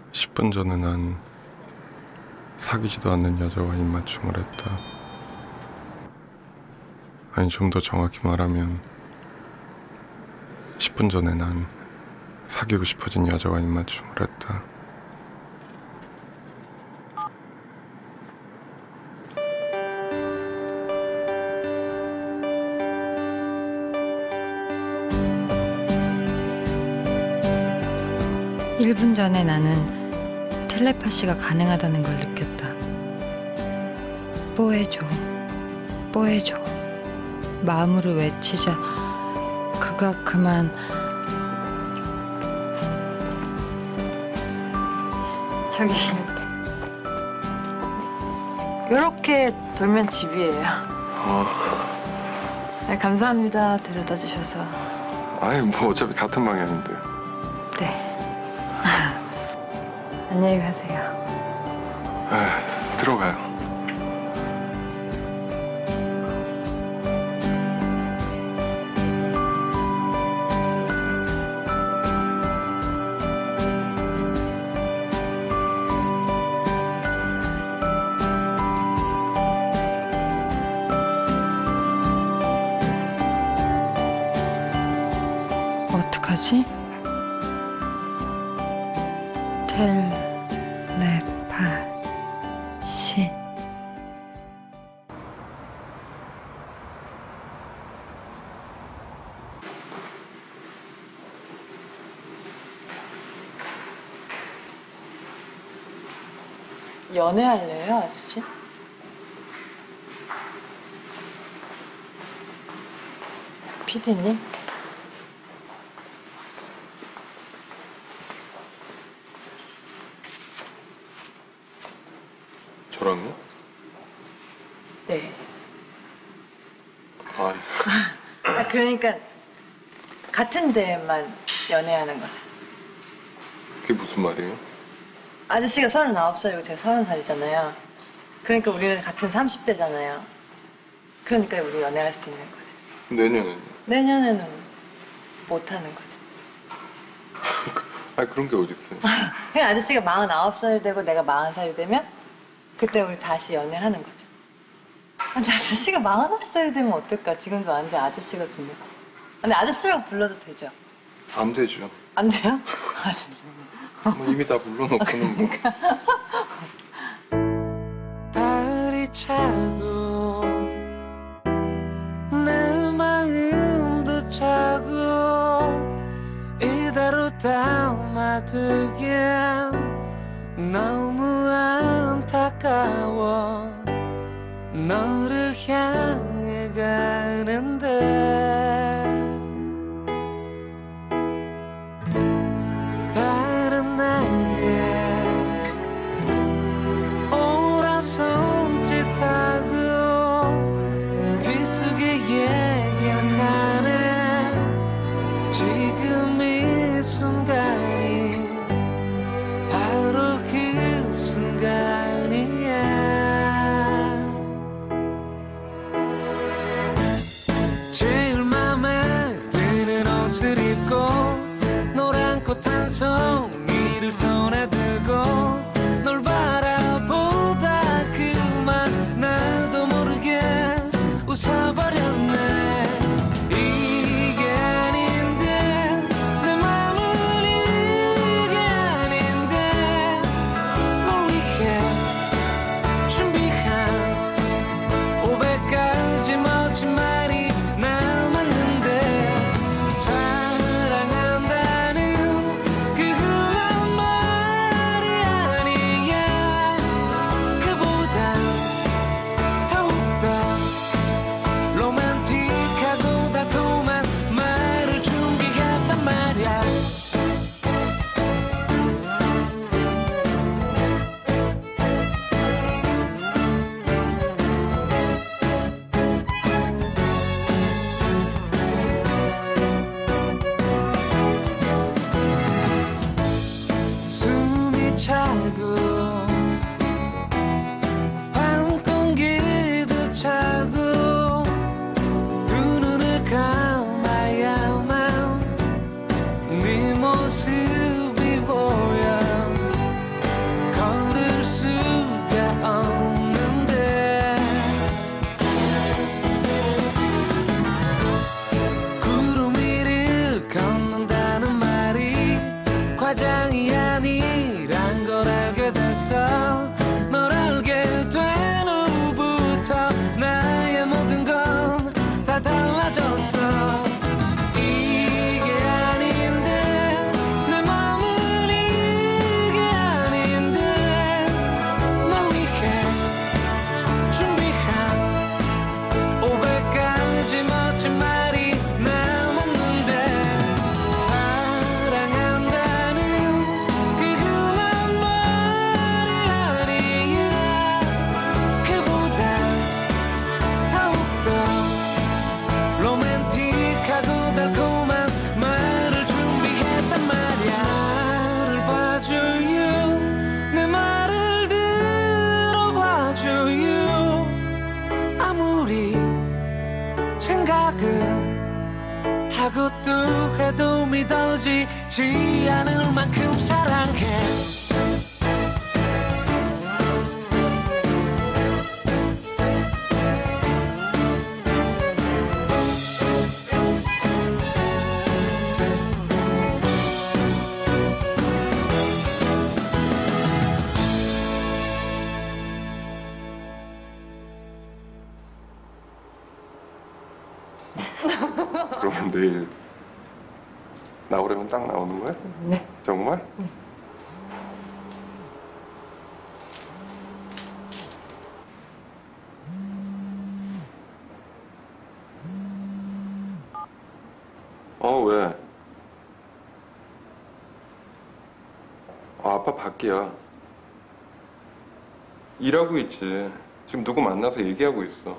10분 전에 난 사귀지도 않는 여자와 입맞춤을 했다. 아니, 좀 더 정확히 말하면 10분 전에 난 사귀고 싶어진 여자와 입맞춤을 했다. 일 분 전에 나는 텔레파시가 가능하다는 걸 느꼈다. 뽀해줘, 뽀해줘. 마음으로 외치자 그가 그만 저기 요렇게 돌면 집이에요. 네, 감사합니다. 데려다 주셔서. 아이, 뭐 어차피 같은 방향인데. 네. 안녕히 가세요. 들어가요. 어떡하지? 텔레파시. 연애할래요, 아저씨? 피디님? 저랑요? 네. 그러니까 같은 데만 연애하는 거죠. 그게 무슨 말이에요? 아저씨가 39살이고 제가 30살이잖아요. 그러니까 우리는 같은 30대잖아요. 그러니까 우리 연애할 수 있는 거죠. 내년에는? 내년에는 못 하는 거죠. 그런 게 어딨어요? 그냥 아저씨가 49살이 되고 내가 40살이 되면 그때 우리 다시 연애하는 거죠. 근데 아저씨가 49살이 되면 어떨까? 지금도 완전 아저씨거든요. 근데 아저씨라고 불러도 되죠? 안 되죠. 안 돼요? 아, 뭐 이미 다 불러놓고는 뭐. 달이 차고 내 마음도 차고 이대로 담아두기엔 너무 안타까워. 너를 향해 가는데 다른 나에게 오라 손짓하고 귀 속에 얘기를 하네. 지금 이 순간이 바로 그 순간이야. 알게 됐어. 널 알게 된 후부터 나의 모든 건 다 달라졌어. 이게 아닌데 내 맘은 이게 아닌데 널 위해 준비한 500가지 멋진 말이 남았는데 사랑한다는 그 흔한 말이 아니야. 그보다 더욱더 로맨틱하고 달콤한 말을 준비했단 말이야. 나를 봐줘요. 내 말을 들어봐줘요. 아무리 생각은 하고 또 해도 믿어지지 않을 만큼 사랑해. 그러면 내일 나오려면 딱 나오는 거야? 네. 정말? 왜? 아빠 밖이야. 일하고 있지. 지금 누구 만나서 얘기하고 있어.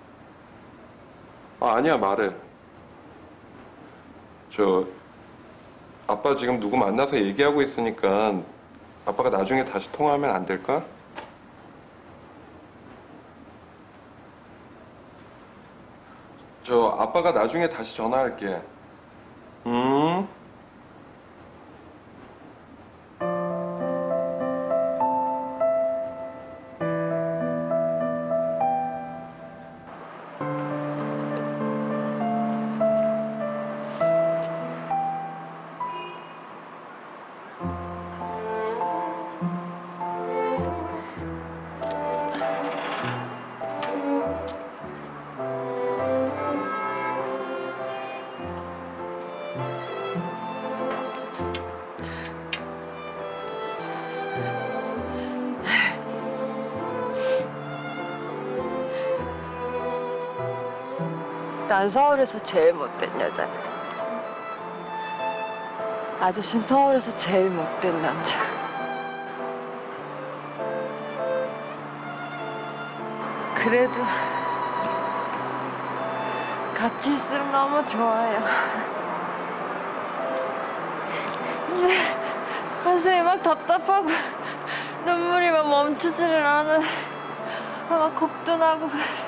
아니야, 말해. 아빠 지금 누구 만나서 얘기하고 있으니까 아빠가 나중에 다시 통화하면 안 될까? 아빠가 나중에 다시 전화할게. 난 서울에서 제일 못된 여자야. 아저씨는 서울에서 제일 못된 남자. 그래도 같이 있으면 너무 좋아요. 근데 가슴이 막 답답하고 눈물이 막 멈추지를 않아. 막 겁도 나고.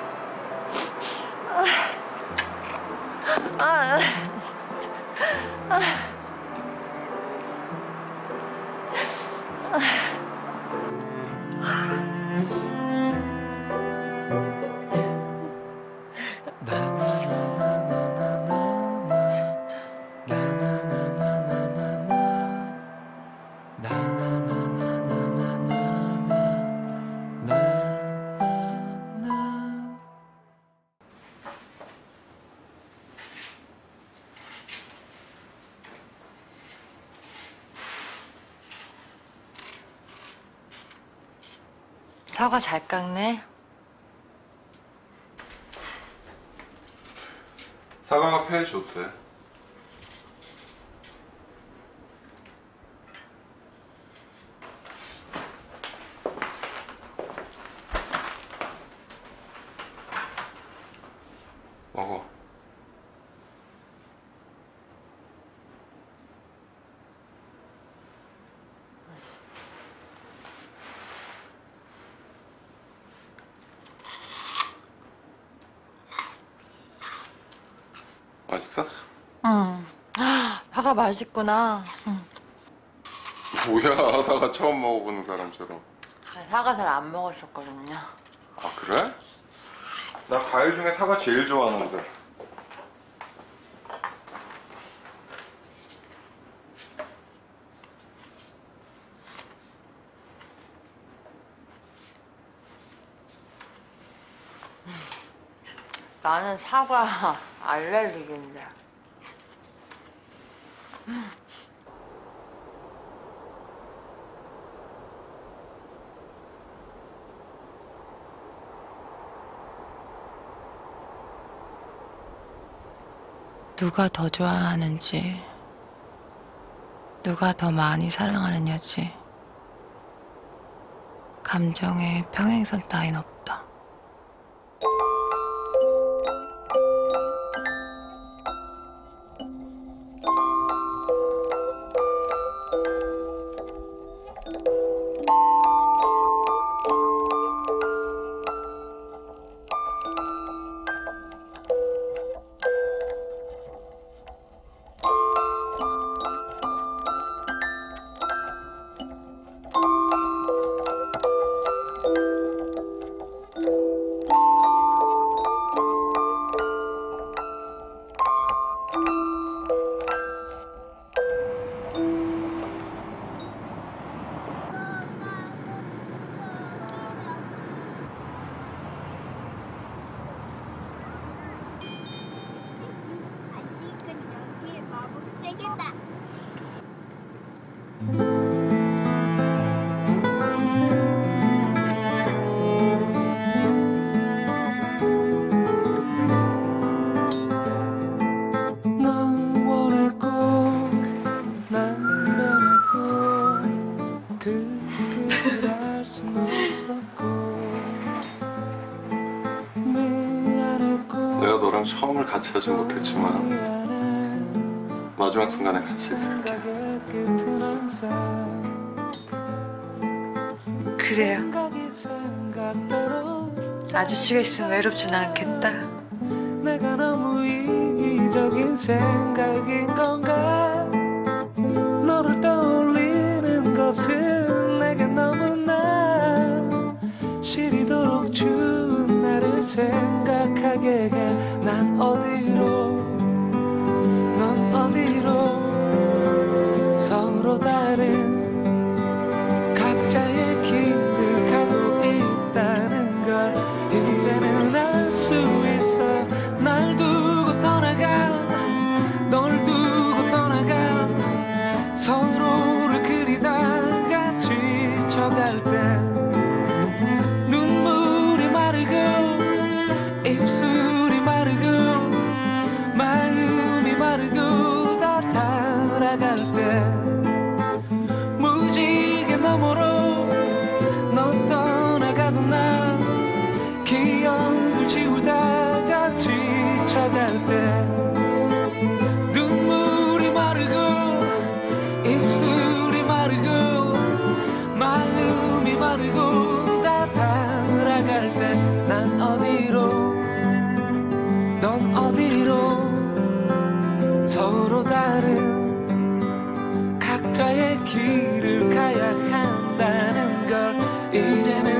사과 잘 깎네. 사과가 폐에 좋대. 먹어. 맛있어? 응. 사과 맛있구나. 응. 뭐야, 사과 처음 먹어보는 사람처럼. 사과 잘 안 먹었었거든요. 아, 그래? 나 과일 중에 사과 제일 좋아하는데. 나는 사과 알레르기인데. 누가 더 좋아하는지, 누가 더 많이 사랑하느냐지, 감정의 평행선 따윈 없다. 아직은 여기에 마법 세계다. 넌 원했고 난 변했고 그 끝을 알 순 없었고 미안했고 내가 너랑 처음을 같이 하진 못했지만 미안해 마지막 순간에 같이 있을게. 생각의 끝은 항상 그래요. 생각이 생각대로 아저씨가 있으면 외롭진 않겠다. 내가 너무 이기적인 생각인 건가 너를 떠올리는 것은 내게 너무나 시리도록 추운 나를 생각하게 해 난 어디로 넌 어디로 서로 다른 각자의 길을 가고 있다는 걸 이제는 알 수 있어 날 두고 떠나간 널 두고 떠나간 서로를 그리다가 지쳐갈 때 눈물이 마르고 입술이 마르고 마음이 마르고 다 달아갈 때 무지개 너머로 너 떠나가던 날 기억을 지우다가 지쳐갈 때 눈물이 마르고 입술이 마르고 마음이 마르고 다 달아갈 때 난 어디로 넌 어디로 서로 다른 각자의 길을 가야 한다는 걸 이제는